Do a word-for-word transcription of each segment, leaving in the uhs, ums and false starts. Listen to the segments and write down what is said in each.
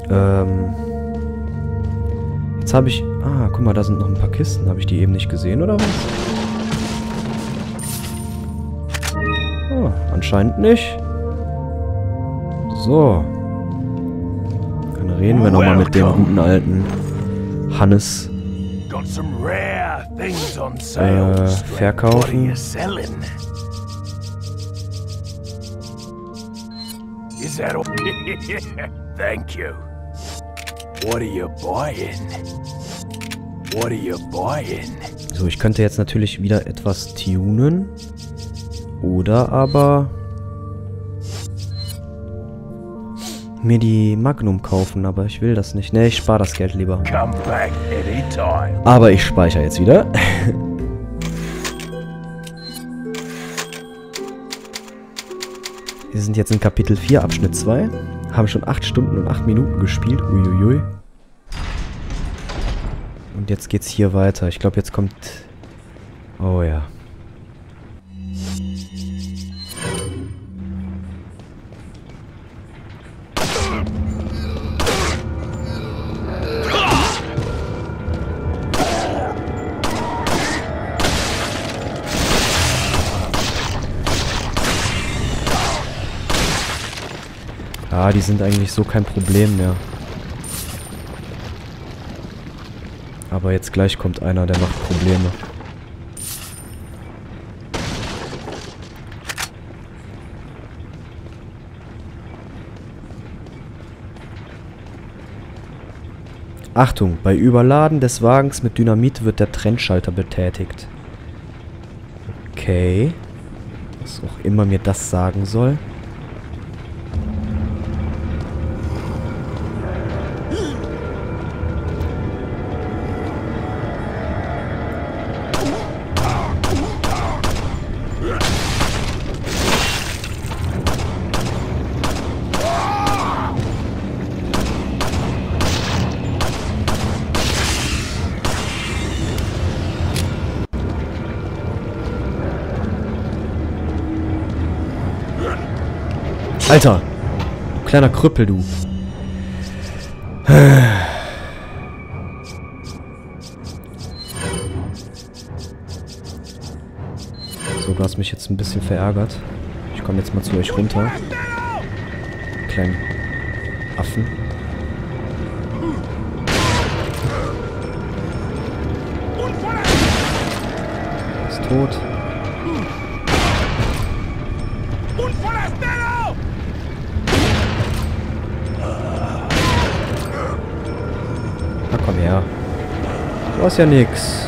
Ähm. Jetzt habe ich... Ah, guck mal, da sind noch ein paar Kisten. Habe ich die eben nicht gesehen, oder was? Oh, anscheinend nicht. So. Dann reden wir nochmal mit dem guten alten Hannes. Äh, verkaufen. Thank you. What are you buying? What are you buying? So, ich könnte jetzt natürlich wieder etwas tunen. Oder aber mir die Magnum kaufen, aber ich will das nicht. Ne, ich spare das Geld lieber. Come back anytime. Aber ich speichere jetzt wieder. Wir sind jetzt in Kapitel vier, Abschnitt zwei. Haben schon acht Stunden und acht Minuten gespielt. Uiuiui. Und jetzt geht's hier weiter. Ich glaube, jetzt kommt... Oh ja. Ah, die sind eigentlich so kein Problem mehr. Aber jetzt gleich kommt einer, der macht Probleme. Achtung, bei Überladen des Wagens mit Dynamit wird der Trennschalter betätigt. Okay. Was auch immer mir das sagen soll. Alter! Du kleiner Krüppel, du. So, du hast mich jetzt ein bisschen verärgert. Ich komme jetzt mal zu euch runter. Kleinen Affen. Ist tot. Na komm her. Du hast ja nix.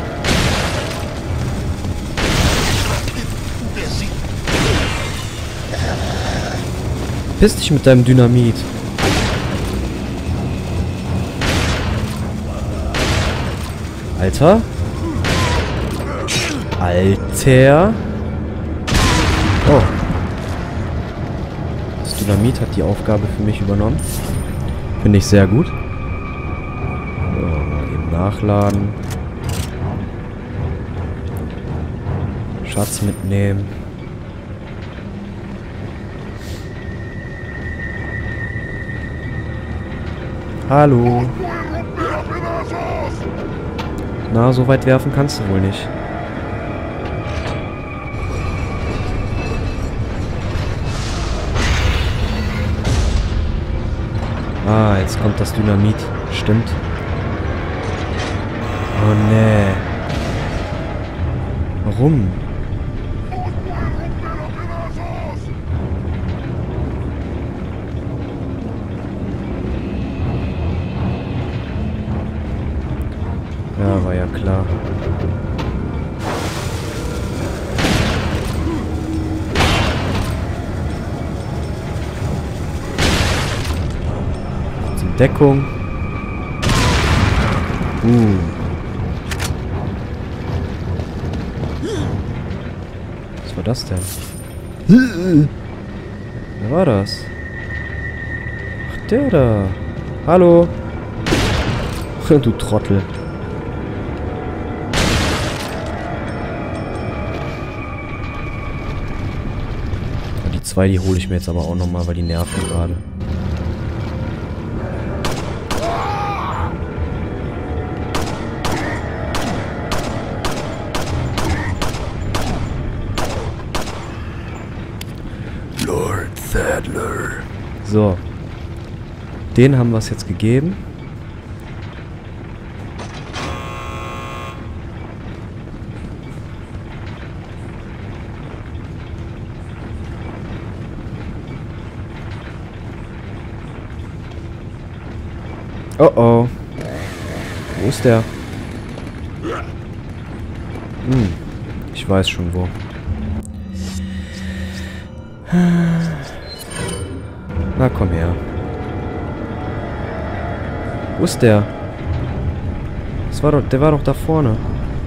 Piss dich mit deinem Dynamit. Alter. Alter. Oh. Das Dynamit hat die Aufgabe für mich übernommen. Finde ich sehr gut. Nachladen. Schatz mitnehmen. Hallo. Na, so weit werfen kannst du wohl nicht. Ah, jetzt kommt das Dynamit. Stimmt. Oh nee. Warum? Ja, war ja klar. Zur Deckung. Uh. Was war das denn? Wer war das? Ach, der da. Hallo. Du Trottel. Die zwei, die hole ich mir jetzt aber auch nochmal, weil die nerven gerade. So. Den haben wir es jetzt gegeben. Oh oh. Wo ist der? Hm. Ich weiß schon wo. Na komm her. Wo ist der? Das war doch, der war doch da vorne.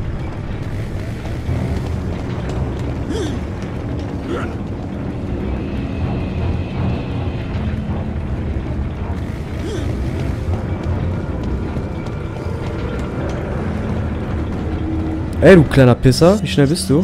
Ey, du kleiner Pisser, wie schnell bist du?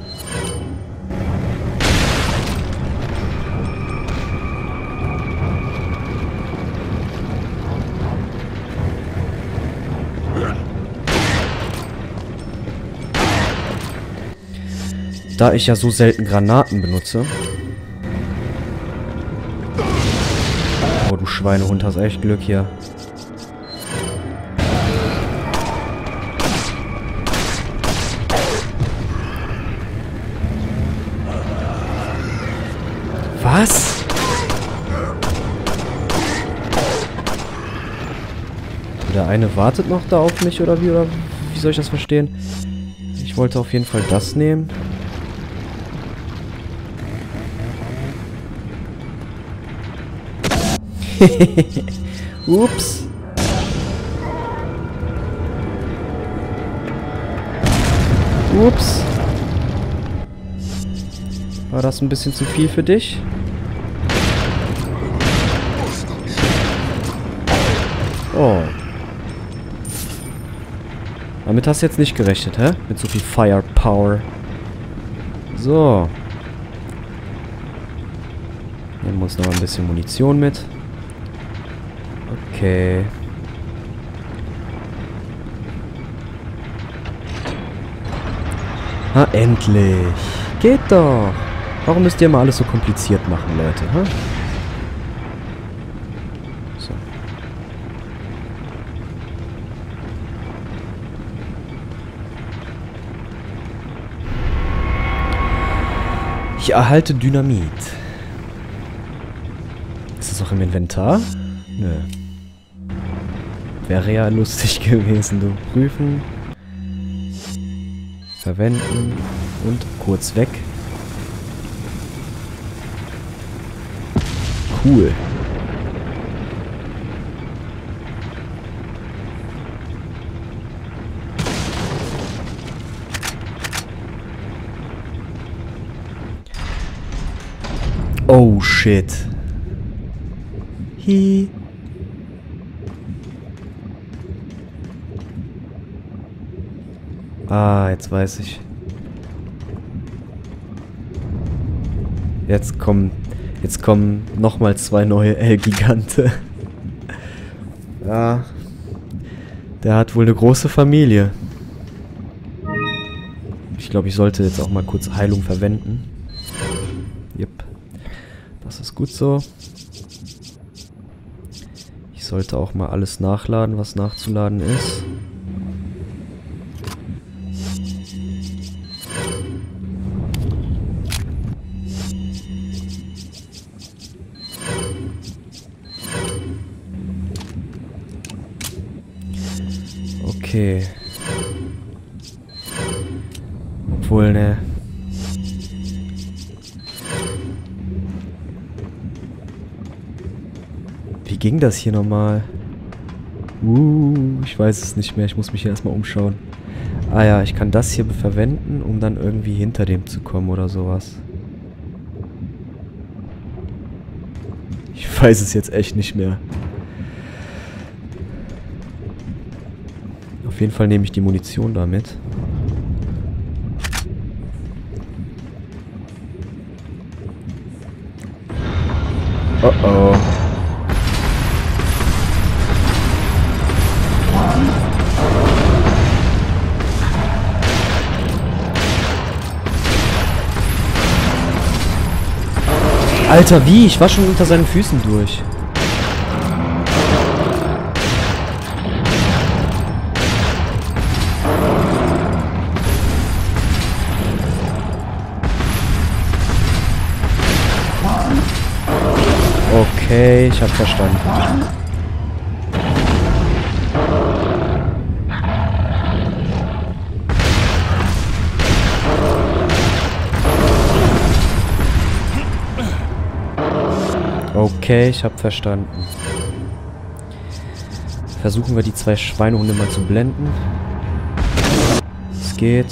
Da ich ja so selten Granaten benutze. Oh, du Schweinehund, hast echt Glück hier. Was? Der eine wartet noch da auf mich, oder wie? Oder wie soll ich das verstehen? Ich wollte auf jeden Fall das nehmen. Ups. Ups. War das ein bisschen zu viel für dich? Oh. Damit hast du jetzt nicht gerechnet, hä? Mit so viel Firepower. So. Nehmen wir uns noch ein bisschen Munition mit. Okay. Ha, endlich. Geht doch. Warum müsst ihr immer alles so kompliziert machen, Leute, ha? So. Ich erhalte Dynamit. Ist das auch im Inventar? Nö. Wäre ja lustig gewesen, du. Prüfen. Verwenden. Und kurz weg. Cool. Oh shit. Hi. Ah, jetzt weiß ich. Jetzt kommen, jetzt kommen nochmal zwei neue L-Gigante. Ja. Der hat wohl eine große Familie. Ich glaube, ich sollte jetzt auch mal kurz Heilung verwenden. Yep. Das ist gut so. Ich sollte auch mal alles nachladen, was nachzuladen ist. Okay. Obwohl, ne. Wie ging das hier nochmal? Uh, ich weiß es nicht mehr. Ich muss mich hier erstmal umschauen. Ah ja, ich kann das hier verwenden, um dann irgendwie hinter dem zu kommen oder sowas. Ich weiß es jetzt echt nicht mehr. Auf jeden Fall nehme ich die Munition damit. Oh oh. Alter, wie? Ich war schon unter seinen Füßen durch. Okay, ich hab verstanden. Okay, ich hab verstanden. Versuchen wir die zwei Schweinehunde mal zu blenden. Es geht.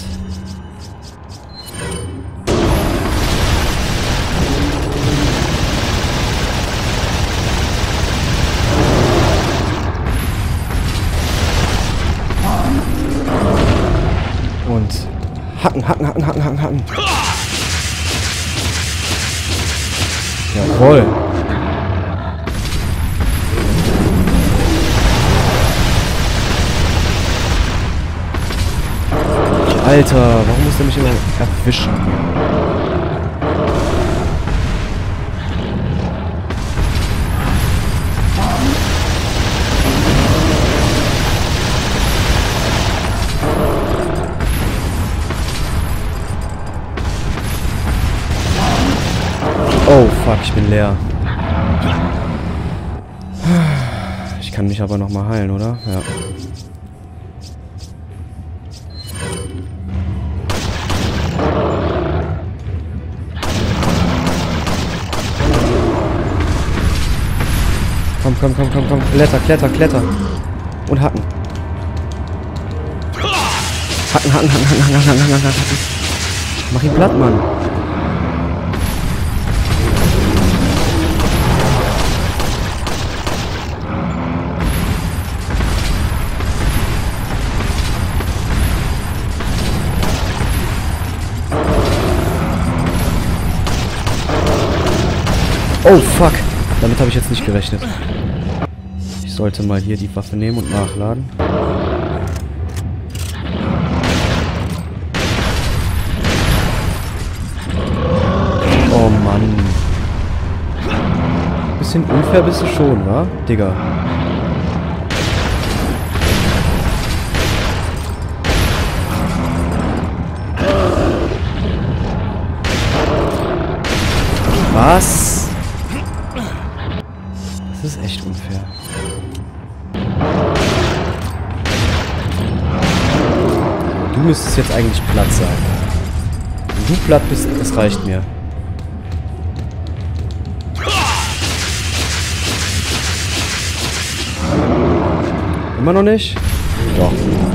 Und hacken, hacken, hacken, hacken, hacken, hacken. Jawohl. Alter, warum muss der mich immer erwischen? Oh, fuck, ich bin leer. Ich kann mich aber nochmal heilen, oder? Ja. Komm, komm, komm, komm, komm. Kletter, kletter, kletter. Und hacken. Hacken, hacken, hacken, hacken, hacken, hacken, hacken, hacken, hacken. Mach ihn platt, Mann. Oh, fuck. Damit habe ich jetzt nicht gerechnet. Ich sollte mal hier die Waffe nehmen und nachladen. Oh, Mann. Bisschen unfair bist du schon, wa? Digga. Was? Das ist echt unfair. Du müsstest jetzt eigentlich platt sein. Wenn du platt bist, das reicht mir. Immer noch nicht? Doch.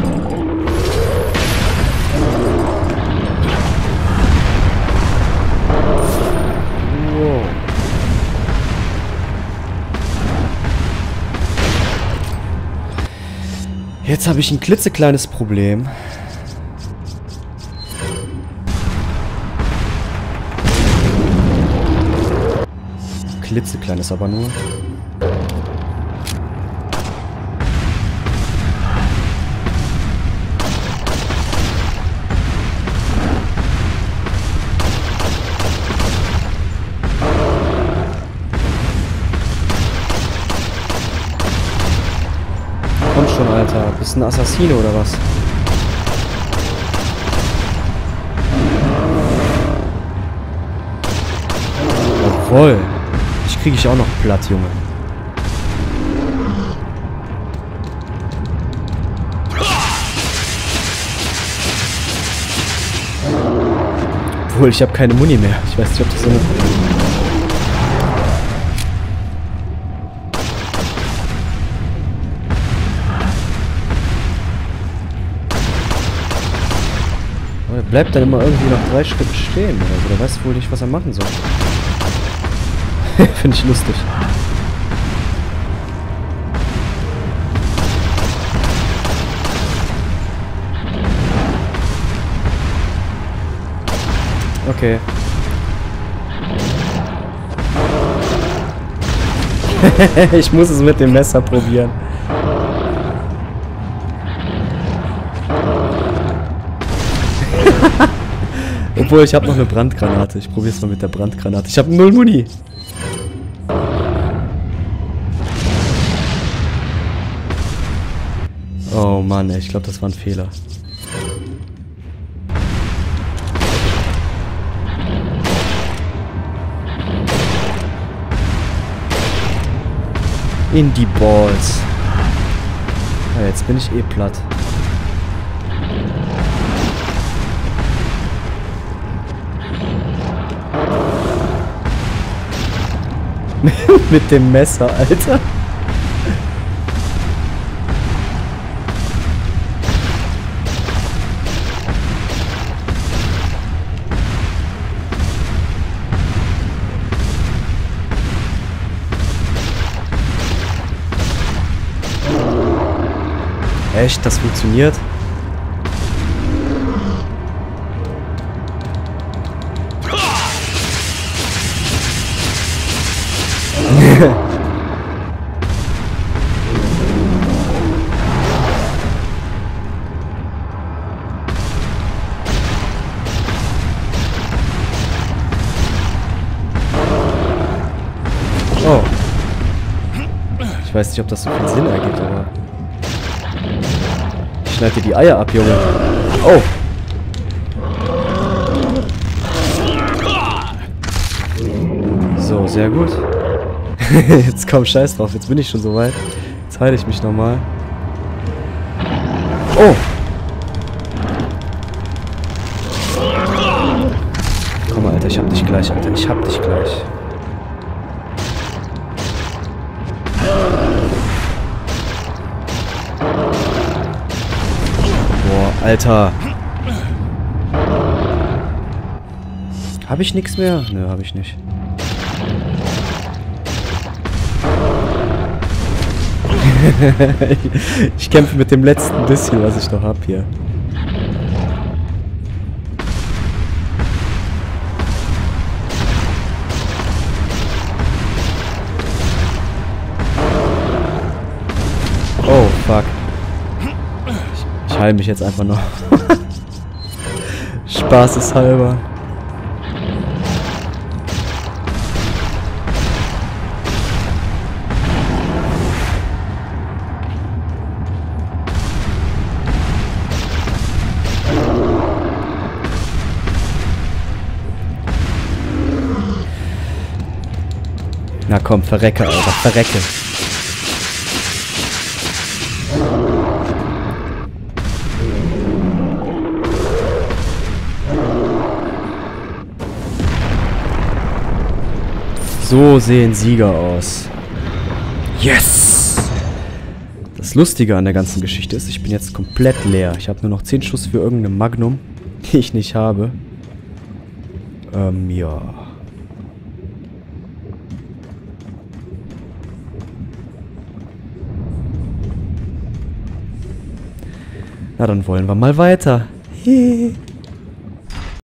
Wow. Jetzt habe ich ein klitzekleines Problem. Klitzekleines aber nur. Komm schon, Alter. Bist du ein Assassine oder was? Jawohl. Ich kriege ich auch noch platt, Junge. Obwohl, ich habe keine Muni mehr. Ich weiß nicht, ob das so eine... Er bleibt dann immer irgendwie nach drei Schritten stehen oder so. Der weiß wohl nicht, was er machen soll. Finde ich lustig. Okay. Ich muss es mit dem Messer probieren. Obwohl, ich habe noch eine Brandgranate. Ich probiere es mal mit der Brandgranate. Ich habe null Muni. Mann, ey, ich glaube, das war ein Fehler. In die Balls. Ja, jetzt bin ich eh platt. Mit dem Messer, Alter. Echt? Das funktioniert? Oh. Ich weiß nicht, ob das so viel Sinn ergibt, aber... Ich schneide dir die Eier ab, Junge. Oh. So, sehr gut. Jetzt komm, scheiß drauf. Jetzt bin ich schon so weit. Jetzt heile ich mich nochmal. Oh. Komm mal, Alter. Ich hab dich gleich, Alter. Ich hab dich gleich. Boah, Alter. Hab ich nichts mehr? Nö, hab ich nicht. Ich kämpfe mit dem letzten bisschen, was ich noch hab hier. Oh, fuck. Ich, ich heile mich jetzt einfach noch. Spaßeshalber. Na komm, verrecke, Alter, verrecke. So sehen Sieger aus. Yes! Das Lustige an der ganzen Geschichte ist, ich bin jetzt komplett leer. Ich habe nur noch zehn Schuss für irgendeine Magnum, die ich nicht habe. Ähm, ja... Na, dann wollen wir mal weiter. Hehe.